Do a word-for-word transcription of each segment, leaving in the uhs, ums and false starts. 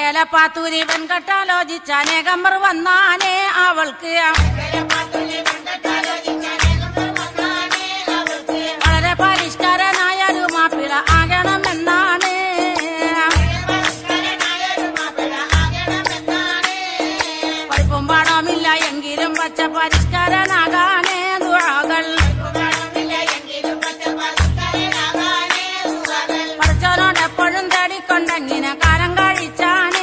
പാത്തൂരി വെൺകട്ടാലോചിച്ച അനേകമ്പർ വന്നാനേ അവൾക്ക് വളരെ പരിഷ്കാരനായൊരു മാപ്പിള ആകണമെന്നാണ്. പഠിപ്പും പാടമില്ല എങ്കിലും പച്ച പരിഷ്കാരനാകാനേ ദുആകൾ. പഠിച്ചവനോട് എപ്പോഴും തേടിക്കൊണ്ടങ്ങനെ കാലം കഴിച്ചാണ്.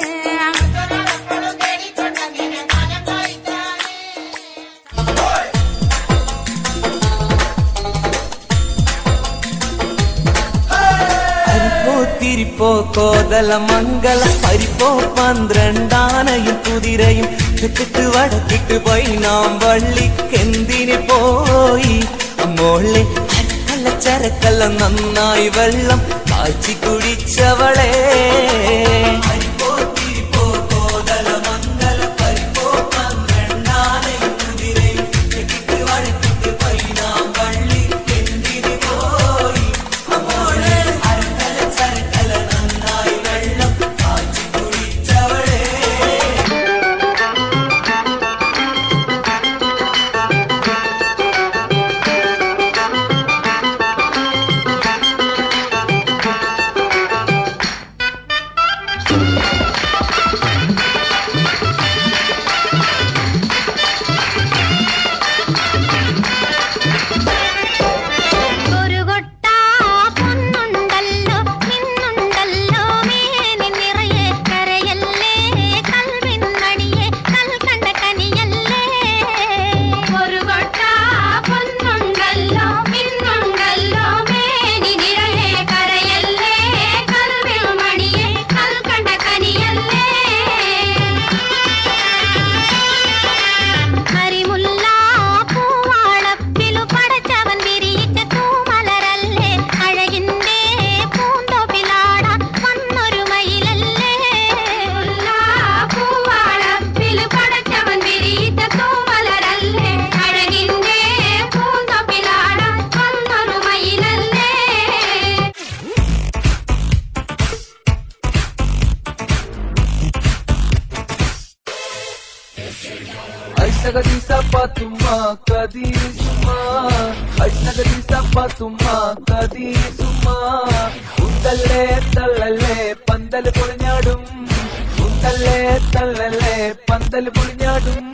തിരിപ്പോ കോതല മംഗല പരിപ്പോ പന്ത്രണ്ടാനയും കുതിരയും ചുറ്റിട്ട് വടക്കിട്ട് പോയി നാം വള്ളിക്കെന്തിന് പോയി അമ്മോളെ അരക്കല്ല ചരക്കല്ല നന്നായി വെള്ളം കാച്ചി കുടിച്ചവളെ. Aisnagadi sapatuma kadiri suma, Aisnagadi sapatuma kadiri suma. Undalle tallale pandal purinyadum, Undalle tallale pandal purinyadum.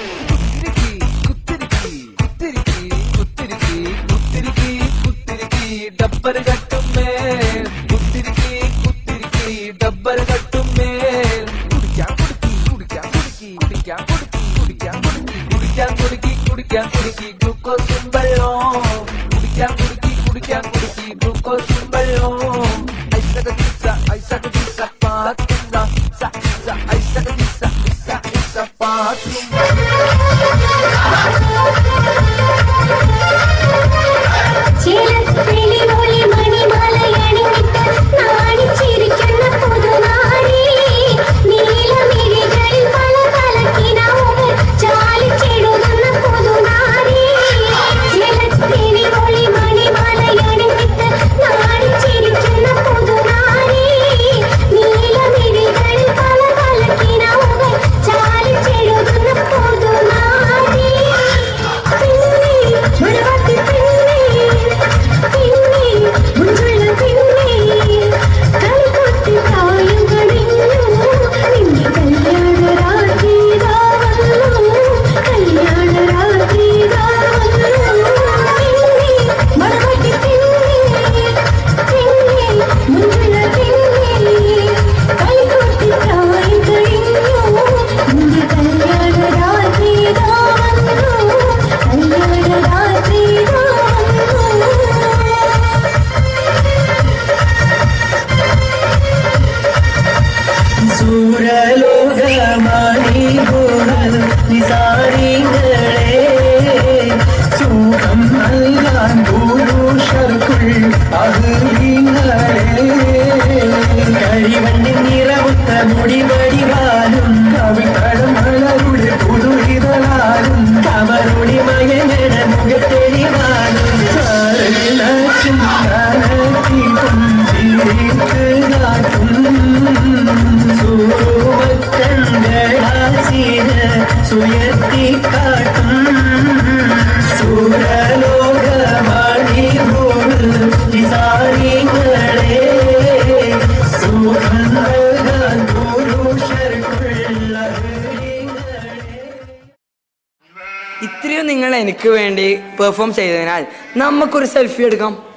Kuttiriki, kuttiriki, kuttiriki, kuttiriki, kuttiriki, dabbar gattumme. Kuttiriki, kuttiriki, dabbar gattumme. Kudikya kudiki, kudikya kudiki, kudikya kudiki. Kudikan kudiki, kudikan kudiki, glucose belong. Kudikan kudiki, kudikan kudiki, glucose belong. Aisnagadi sa, aisnagadi sa patuma, sa sa, aisnagadi sa, sa sa patuma. ചേലത്തേലി മോളി മണിമാലയണിഞ്ഞിട്ട് നാണിച്ചിരിക്കുന്ന പുതുനാരി നീലമിഴികളിൽ പല പല കിനാവുകൾ ചാലിച്ചെഴുതുന്ന പുതുനാരി. ചേലത്തേലി മോളി മണിമാലയണിഞ്ഞിട്ട് നാണിച്ചിരിക്കുന്ന പുതുനാരി നീലമിഴികളിൽ പല പല കിനാവുകൾ ചാലിച്ചെഴുതുന്ന പുതുനാരി. മണവാട്ടി Ooh. ഉയർത്തിക്കാട്ടും സൂരലോകമാണി സാരികളെ സുഖം പുരുഷർക്കുള്ള ഇത്രയും നിങ്ങൾ എനിക്ക് വേണ്ടി perform ചെയ്തതിനാൽ നമുക്കൊരു സെൽഫി എടുക്കാം.